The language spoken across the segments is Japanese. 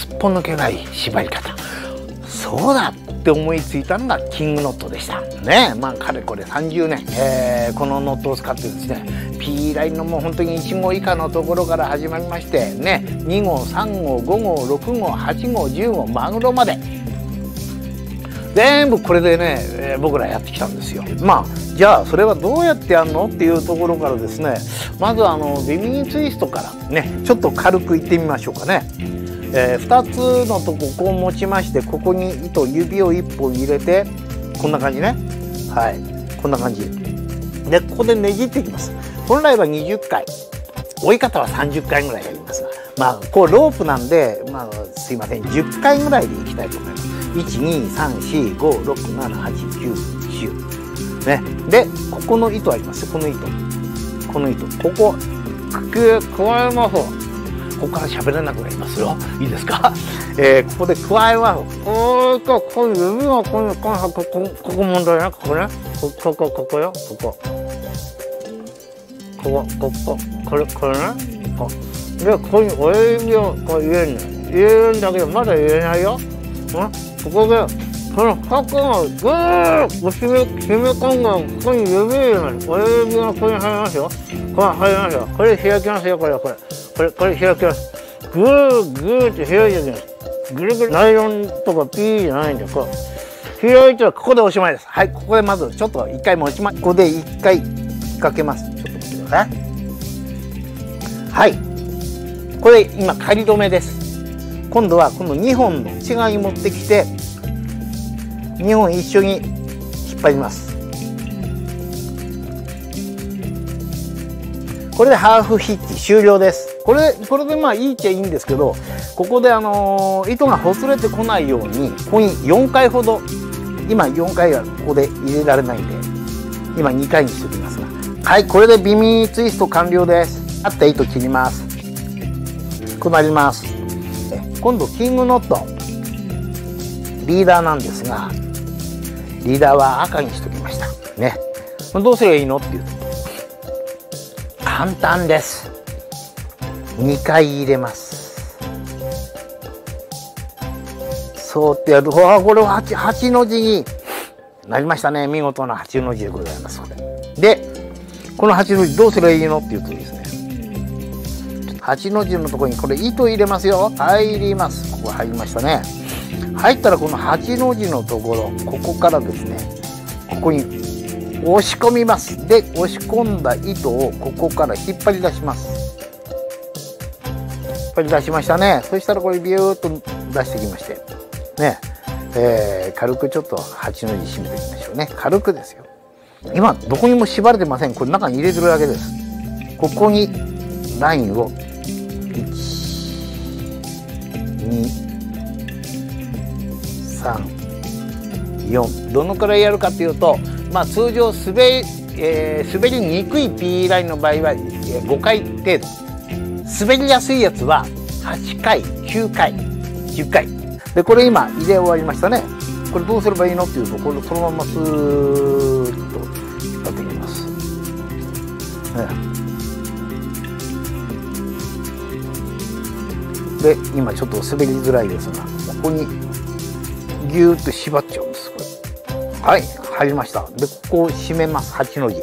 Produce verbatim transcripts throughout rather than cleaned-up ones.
すっぽ抜けない縛り方、そうだって思いついたのがキングノットでしたね。まあかれこれさんじゅうねん、えー、このノットを使ってですね、 P ラインのもう本当にいち号以下のところから始まりましてね、に号さん号ご号ろく号はち号じゅう号マグロまで全部これでね、えー、僕らやってきたんですよ。まあじゃあそれはどうやってやるのっていうところからですね、まずあのビミニツイストからねちょっと軽くいってみましょうかね。えー、ふたつのとここを持ちまして、ここに糸指をいっぽん入れてこんな感じね、はいこんな感じで、ここでねじっていきます。本来はにじゅっかい、追い方はさんじゅっかいぐらいやりますが、まあこうロープなんで、まあすいませんじゅっかいぐらいでいきたいと思います。いちにさんしごろくななはちきゅうじゅうね。でここの糸あります。この糸この糸ここく加えます。ここから喋れなくなりますよ。いいですか？えー、ここで加えます。おーっとこの指がこのこのここここ問題ね。ここねこここここよこここここここれこれね。こでここに親指をこう入れるの入れるんだけどまだ入れないよ。ここでこの箱がぐーっと締め締め込んだここに指入れます。親指がここに入りますよ。これ入りますよ。これ開きますよ。これこれこれこれ開きます。ぐーぐーって開いていきます。ぐるぐるナイロンとかピーじゃないんで、こう開いたらここでおしまいです。はい、ここでまずちょっと一回持ちまここで一回引っ掛けます。ちょっと待ってください。はい、これ今仮止めです。今度はこのにほんの内側に持ってきてにほん一緒に引っ張ります。これでハーフヒッチ終了です。これこれでまあいいっちゃいいんですけど、ここであのー、糸がほつれてこないようにここによんかいほど、今よんかいはここで入れられないんで今にかいにしておきますが、はい、これでビミツイスト完了です。あった糸切ります。こうなります。今度キングノットリーダーなんですが、リーダーは赤にしときましたね。どうすればいいのっていうと簡単です。にかい入れます。そうってやると、あこれは 8, 8の字になりましたね。見事なはちの字でございます。これでこのはちの字どうすればいいのっていうとですね、はちの字のところにこれ糸入れますよ。入ります。ここ入りましたね。入ったらこのはちの字のところ、ここからですねここに押し込みます。で押し込んだ糸をここから引っ張り出します。引っ張り出しましたね。そしたらこれビューッと出してきましてね、えー、軽くちょっとはちの字締めていきましょうね。軽くですよ。今どこにも縛れてません。これ中に入れてるだけです。ここにラインをいちにさんよん、どのくらいやるかというと、まあ通常滑り、えー、滑りにくい P ラインの場合はごかい程度、滑りやすいやつははちかいきゅうかいじゅっかいで、これ今入れ終わりましたね。これどうすればいいのっていうと、これそのままスーッとやっていきます、ね。で今ちょっと滑りづらいですが、ここにギューッと縛っちゃうんです。これはい入りました。でここを締めます。はちの字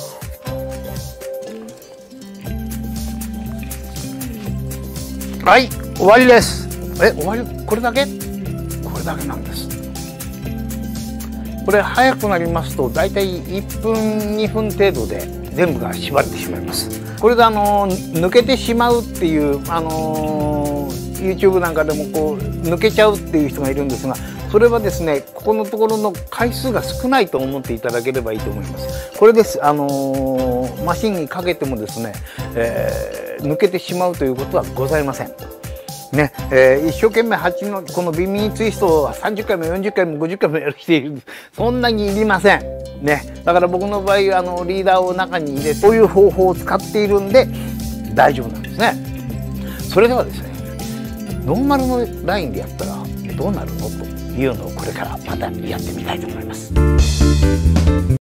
はい終わりです。え終わり？これだけ？これだけなんです。これ早くなりますとだいたいいっぷんにふん程度で全部が縛れてしまいます。これであの抜けてしまうっていうあの YouTube なんかでもこう抜けちゃうっていう人がいるんですが、それはですねここのところの回数が少ないと思っていただければいいと思います。これです、あのー、マシンにかけてもですね、えー、抜けてしまうということはございません。ねえー、一生懸命はちのこのビミニツイストはさんじゅっかいもよんじゅっかいもごじゅっかいもやる人いる。そんなにいりません。ね、だから僕の場合あのリーダーを中に入れそういう方法を使っているんで大丈夫なんですね。それではですねノーマルのラインでやったらどうなるのというのをこれからまたやってみたいと思います。